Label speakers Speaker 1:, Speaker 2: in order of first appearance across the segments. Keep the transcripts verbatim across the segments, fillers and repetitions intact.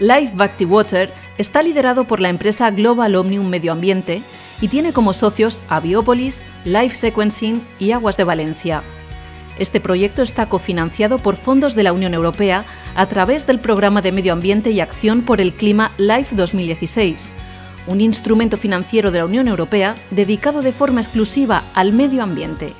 Speaker 1: Life Bactiwater está liderado por la empresa Global Omnium Medio Ambiente y tiene como socios a Biopolis, Life Sequencing y Aguas de Valencia. Este proyecto está cofinanciado por fondos de la Unión Europea a través del Programa de Medio Ambiente y Acción por el Clima Life dos mil dieciséis, un instrumento financiero de la Unión Europea dedicado de forma exclusiva al medio ambiente.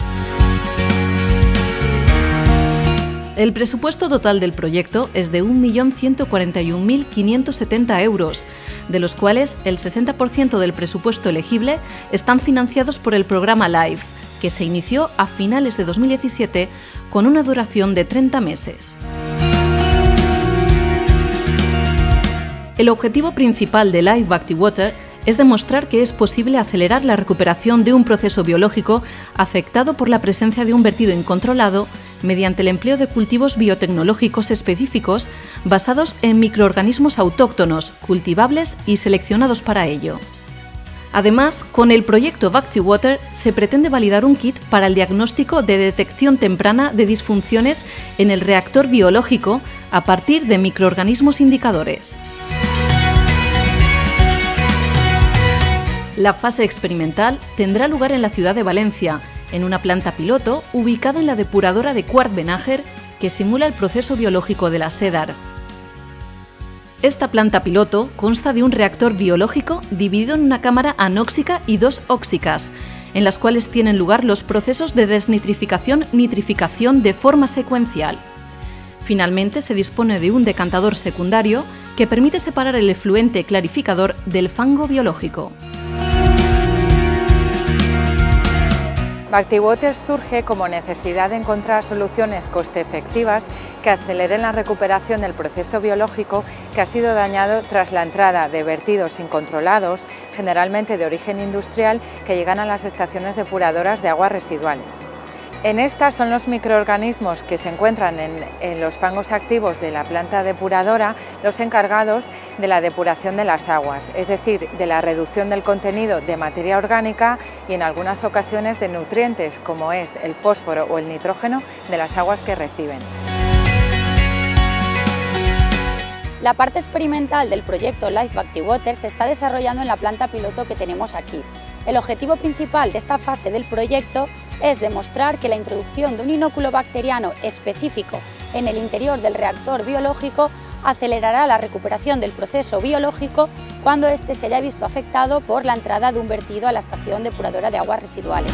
Speaker 1: El presupuesto total del proyecto es de un millón ciento cuarenta y un mil quinientos setenta euros, de los cuales el sesenta por ciento del presupuesto elegible están financiados por el programa LIFE, que se inició a finales de dos mil diecisiete con una duración de treinta meses. El objetivo principal de Life Bactiwater es demostrar que es posible acelerar la recuperación de un proceso biológico afectado por la presencia de un vertido incontrolado mediante el empleo de cultivos biotecnológicos específicos basados en microorganismos autóctonos, cultivables y seleccionados para ello. Además, con el proyecto Bactiwater se pretende validar un kit para el diagnóstico de detección temprana de disfunciones en el reactor biológico a partir de microorganismos indicadores. La fase experimental tendrá lugar en la ciudad de Valencia, en una planta piloto ubicada en la depuradora de Quart Benager, que simula el proceso biológico de la SEDAR. Esta planta piloto consta de un reactor biológico dividido en una cámara anóxica y dos óxicas, en las cuales tienen lugar los procesos de desnitrificación-nitrificación de forma secuencial. Finalmente, se dispone de un decantador secundario que permite separar el efluente clarificador del fango biológico.
Speaker 2: Bactiwater surge como necesidad de encontrar soluciones coste-efectivas que aceleren la recuperación del proceso biológico que ha sido dañado tras la entrada de vertidos incontrolados, generalmente de origen industrial, que llegan a las estaciones depuradoras de aguas residuales. En estas son los microorganismos que se encuentran en, en los fangos activos de la planta depuradora los encargados de la depuración de las aguas, es decir, de la reducción del contenido de materia orgánica y en algunas ocasiones de nutrientes como es el fósforo o el nitrógeno de las aguas que reciben.
Speaker 3: La parte experimental del proyecto Life Bactiwater se está desarrollando en la planta piloto que tenemos aquí. El objetivo principal de esta fase del proyecto es demostrar que la introducción de un inóculo bacteriano específico en el interior del reactor biológico acelerará la recuperación del proceso biológico cuando éste se haya visto afectado por la entrada de un vertido a la estación depuradora de aguas residuales.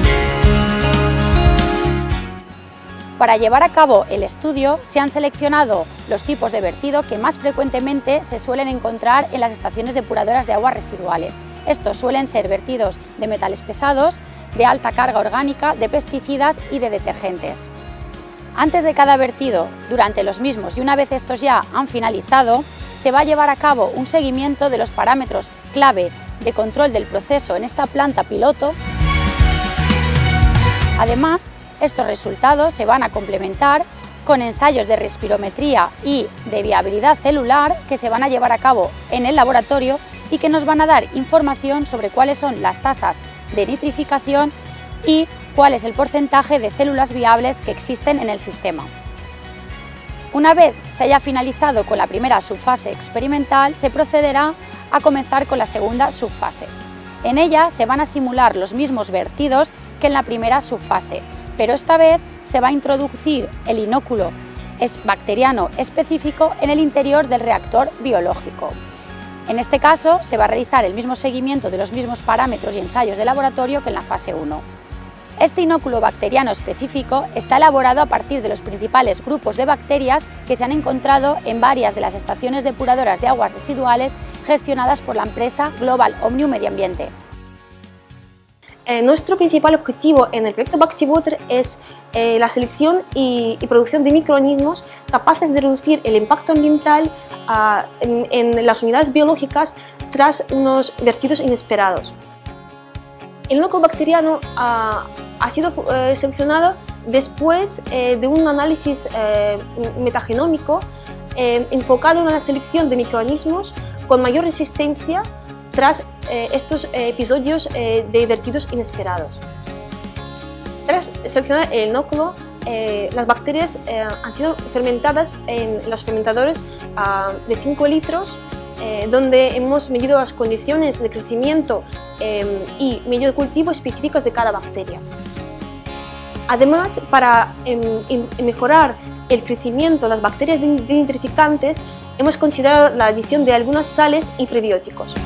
Speaker 3: Para llevar a cabo el estudio se han seleccionado los tipos de vertido que más frecuentemente se suelen encontrar en las estaciones depuradoras de aguas residuales. Estos suelen ser vertidos de metales pesados, de alta carga orgánica, de pesticidas y de detergentes. Antes de cada vertido, durante los mismos y una vez estos ya han finalizado, se va a llevar a cabo un seguimiento de los parámetros clave de control del proceso en esta planta piloto. Además, estos resultados se van a complementar con ensayos de respirometría y de viabilidad celular que se van a llevar a cabo en el laboratorio y que nos van a dar información sobre cuáles son las tasas de nitrificación y cuál es el porcentaje de células viables que existen en el sistema. Una vez se haya finalizado con la primera subfase experimental, se procederá a comenzar con la segunda subfase. En ella se van a simular los mismos vertidos que en la primera subfase, pero esta vez se va a introducir el inóculo bacteriano específico en el interior del reactor biológico. En este caso, se va a realizar el mismo seguimiento de los mismos parámetros y ensayos de laboratorio que en la fase uno. Este inóculo bacteriano específico está elaborado a partir de los principales grupos de bacterias que se han encontrado en varias de las estaciones depuradoras de aguas residuales gestionadas por la empresa Global Omnium Medio Ambiente.
Speaker 4: Eh, nuestro principal objetivo en el proyecto Bactiwater es eh, la selección y, y producción de microorganismos capaces de reducir el impacto ambiental uh, en, en las unidades biológicas tras unos vertidos inesperados. El inóculo bacteriano uh, ha sido uh, seleccionado después eh, de un análisis eh, metagenómico eh, enfocado en la selección de microorganismos con mayor resistencia tras eh, estos eh, episodios eh, de vertidos inesperados. Tras seleccionar el inóculo, eh, las bacterias eh, han sido fermentadas en los fermentadores uh, de cinco litros, eh, donde hemos medido las condiciones de crecimiento eh, y medio de cultivo específicos de cada bacteria. Además, para eh, mejorar el crecimiento de las bacterias denitrificantes, hemos considerado la adición de algunas sales y prebióticos.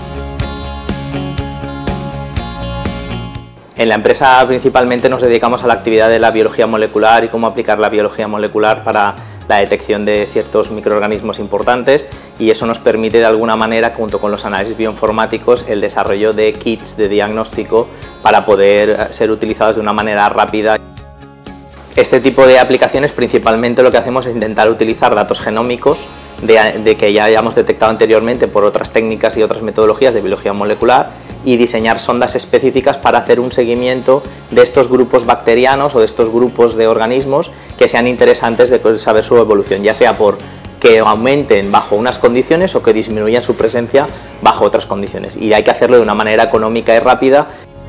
Speaker 5: En la empresa principalmente nos dedicamos a la actividad de la biología molecular y cómo aplicar la biología molecular para la detección de ciertos microorganismos importantes, y eso nos permite de alguna manera, junto con los análisis bioinformáticos, el desarrollo de kits de diagnóstico para poder ser utilizados de una manera rápida. Este tipo de aplicaciones principalmente lo que hacemos es intentar utilizar datos genómicos de, de que ya hayamos detectado anteriormente por otras técnicas y otras metodologías de biología molecular, y diseñar sondas específicas para hacer un seguimiento de estos grupos bacterianos o de estos grupos de organismos que sean interesantes de saber su evolución, ya sea por que aumenten bajo unas condiciones o que disminuyan su presencia bajo otras condiciones, y hay que hacerlo de una manera económica y rápida.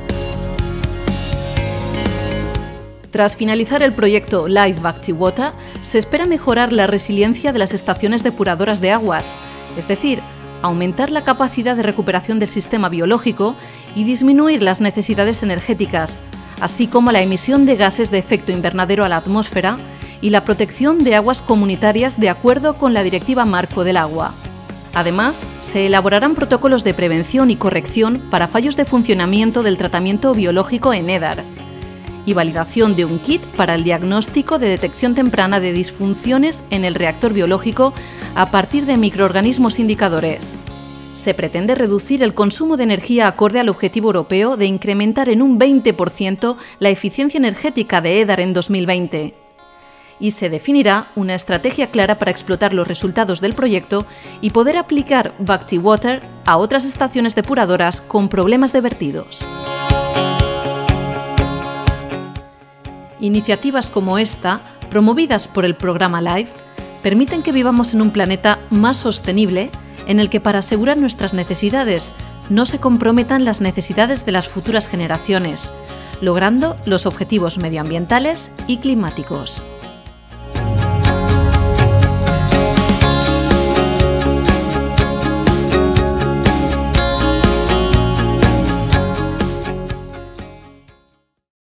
Speaker 1: Tras finalizar el proyecto Live BactiWater, se espera mejorar la resiliencia de las estaciones depuradoras de aguas, es decir, aumentar la capacidad de recuperación del sistema biológico y disminuir las necesidades energéticas, así como la emisión de gases de efecto invernadero a la atmósfera y la protección de aguas comunitarias de acuerdo con la Directiva Marco del Agua. Además, se elaborarán protocolos de prevención y corrección para fallos de funcionamiento del tratamiento biológico en EDAR y validación de un kit para el diagnóstico de detección temprana de disfunciones en el reactor biológico a partir de microorganismos indicadores. Se pretende reducir el consumo de energía acorde al objetivo europeo de incrementar en un veinte por ciento la eficiencia energética de EDAR en dos mil veinte. Y se definirá una estrategia clara para explotar los resultados del proyecto y poder aplicar BactiWater a otras estaciones depuradoras con problemas de vertidos. Iniciativas como esta, promovidas por el programa LIFE, permiten que vivamos en un planeta más sostenible en el que, para asegurar nuestras necesidades, no se comprometan las necesidades de las futuras generaciones, logrando los objetivos medioambientales y climáticos.